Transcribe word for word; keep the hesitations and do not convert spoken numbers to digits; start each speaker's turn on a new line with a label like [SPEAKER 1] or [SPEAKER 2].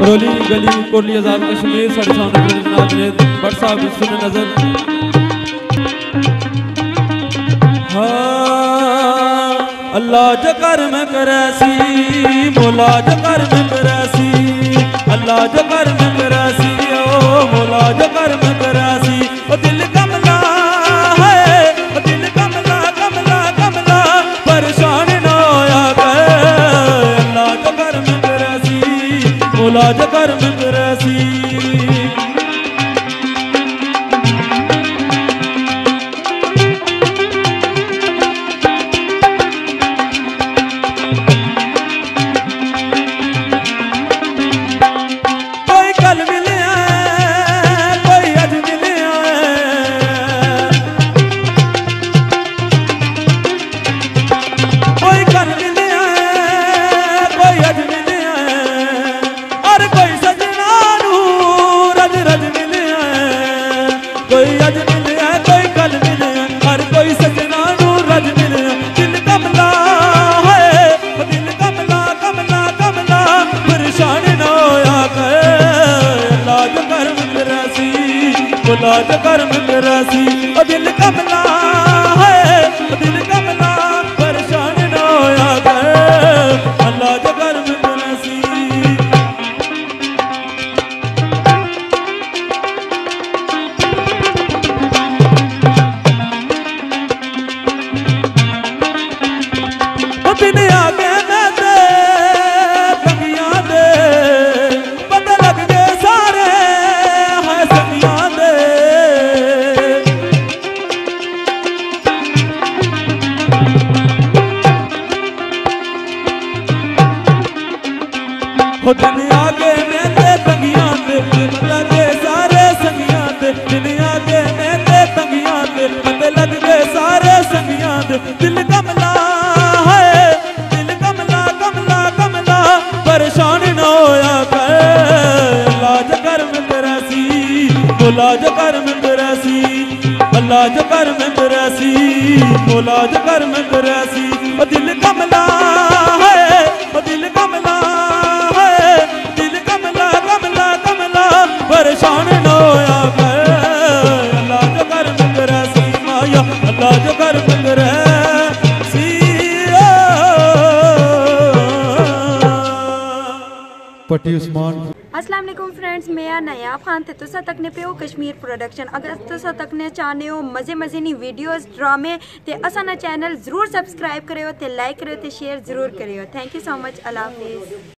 [SPEAKER 1] बरोली गली कोटली आजाद कश्मीर साढ़े सामने जनाब जुनैद भट्ट साहब सुने नजर। हाँ अल्लाह जो कर्म करैसी मौला जो कर्म करैसी अल्लाह जो कर्म करैसी ओ मौला जो कर्म करैसी ओ दिल कमला है ओ दिल कमला कमला कमला परेशान ना होया कर अल्लाह जो कर्म करैसी मौला जो कर्म करैसी। कोई अज मिले कोई कल मिले हर कोई सजना नू रज मिले दिल कमला है दिल कमला कमला कमला परेशान ना होया कर अल्लाह जो कर्म करैसी मौला जो कर्म करैसी ओ दिल कमला है दिल कमला परेशान ना होया कर अल्लाह जो कर्म करैसी। दिन आगे मैं दे तंगियां दे पता लग गए सारे है संगियां दे हो दिन आगे मैं दे तंगियां दे पता लग गए सारे संगियां दे दिन आगे मैं दे तंगियां दे पता लग गए सारे संगियां दे दिल कमला परेशान ना होया कर अल्लाह जो कर्म करैसी मौला जो कर्म करैसी अल्लाह जो कर्म करैसी मौला जो कर्म करैसी ओ दिल कमला है ओ दिल कमला है दिल कमला कमला कमला परेशान ना होया कर अल्लाह जो कर्म करैसी माया अल्लाह जो कर्म करैसी।
[SPEAKER 2] अस्सलाम वालेकुम फ्रेंड्स, मैं नया खान थे तुसा तकने पे हो कश्मीर प्रोडक्शन। अगर तुसा तकने चाहने हो मज़े मज़े नी वीडियोस ड्रामे ते असा ना चैनल ज़रूर सब्सक्राइब करो ते लाइक करो ते शेयर ज़रूर करो। Thank you so much. अल्लाह हाफिज़।